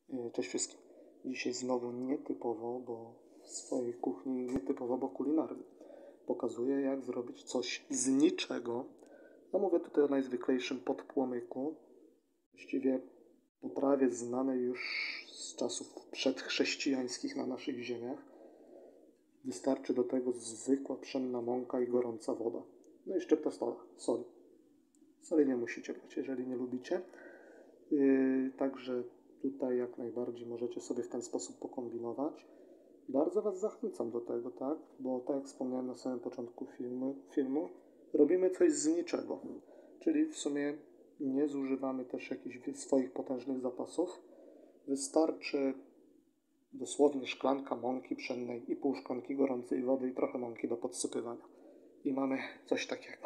Cześć wszystkim. Dzisiaj znowu nietypowo, bo w swojej kuchni nietypowo, bo kulinarnie. Pokazuję, jak zrobić coś z niczego. A mówię tutaj o najzwyklejszym podpłomyku. Właściwie potrawie znanej już z czasów przedchrześcijańskich na naszych ziemiach. Wystarczy do tego zwykła pszenna mąka i gorąca woda. No i szczypta soli. Soli nie musicie brać, jeżeli nie lubicie. Także tutaj jak najbardziej możecie sobie w ten sposób pokombinować. Bardzo Was zachęcam do tego, tak? Bo tak jak wspomniałem na samym początku filmu, robimy coś z niczego. Czyli w sumie nie zużywamy też jakichś swoich potężnych zapasów. Wystarczy dosłownie szklanka mąki pszennej i pół szklanki gorącej wody i trochę mąki do podsypywania. I mamy coś takiego.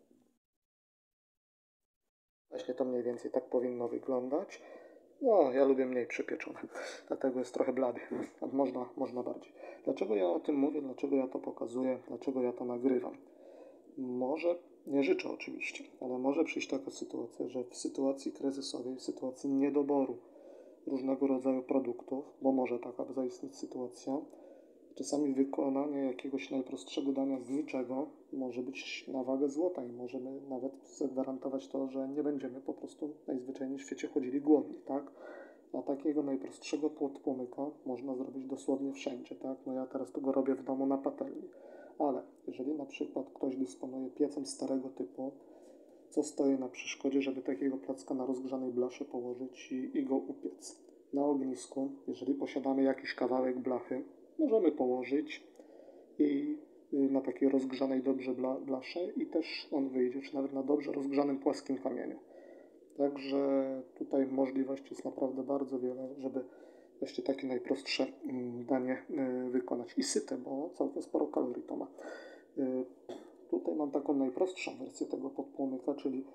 Właśnie to mniej więcej tak powinno wyglądać. No, ja lubię mniej przypieczone, dlatego jest trochę blady. Można bardziej. Dlaczego ja o tym mówię? Dlaczego ja to pokazuję? Dlaczego ja to nagrywam? Może, nie życzę oczywiście, ale może przyjść taka sytuacja, że w sytuacji kryzysowej, w sytuacji niedoboru różnego rodzaju produktów, bo może taka zaistnieć sytuacja, czasami wykonanie jakiegoś najprostszego dania z niczego może być na wagę złota i możemy nawet zagwarantować to, że nie będziemy po prostu najzwyczajniej w świecie chodzili głodni, tak? A takiego najprostszego podpłomyka można zrobić dosłownie wszędzie, tak? No ja teraz to go robię w domu na patelni, ale jeżeli na przykład ktoś dysponuje piecem starego typu, co stoi na przeszkodzie, żeby takiego placka na rozgrzanej blasze położyć i go upiec? Na ognisku, jeżeli posiadamy jakiś kawałek blachy, możemy położyć i na takiej rozgrzanej dobrze blasze i też on wyjdzie, czy nawet na dobrze rozgrzanym płaskim kamieniu. Także tutaj możliwości jest naprawdę bardzo wiele, żeby właśnie takie najprostsze danie wykonać. I syte, bo całkiem sporo kalorii to ma. Tutaj mam taką najprostszą wersję tego podpłomyka, czyli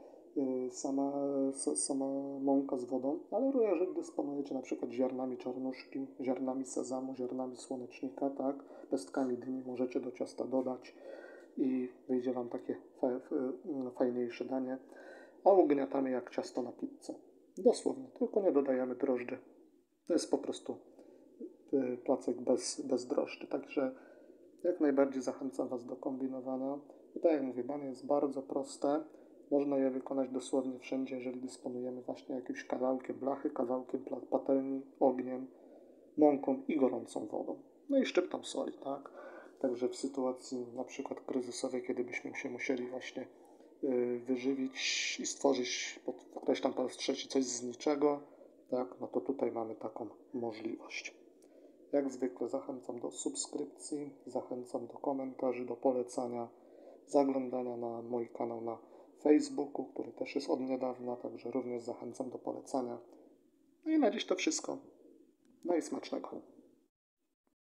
sama mąka z wodą, ale jeżeli dysponujecie na przykład ziarnami czarnuszki, ziarnami sezamu, ziarnami słonecznika, tak, pestkami dyni możecie do ciasta dodać i wyjdzie Wam takie fajniejsze danie, a ugniatamy jak ciasto na pizzę. Dosłownie, tylko nie dodajemy drożdży. To jest po prostu placek bez drożdży, także jak najbardziej zachęcam Was do kombinowania. I tak jak mówię, danie jest bardzo proste. Można je wykonać dosłownie wszędzie, jeżeli dysponujemy właśnie jakimś kawałkiem blachy, kawałkiem patelni, ogniem, mąką i gorącą wodą. No i szczyptą soli, tak? Także w sytuacji na przykład kryzysowej, kiedy byśmy się musieli właśnie wyżywić i stworzyć, podkreślam po raz trzeci, coś z niczego, tak? No to tutaj mamy taką możliwość. Jak zwykle zachęcam do subskrypcji, zachęcam do komentarzy, do polecania, zaglądania na mój kanał na Facebooku, który też jest od niedawna, także również zachęcam do polecania. No i na dziś to wszystko. No i smacznego.